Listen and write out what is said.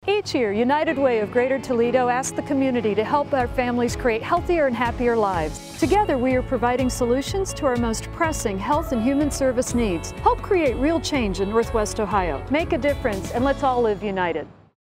Each year, United Way of Greater Toledo asks the community to help our families create healthier and happier lives. Together, we are providing solutions to our most pressing health and human service needs. Help create real change in Northwest Ohio. Make a difference, and let's all live united.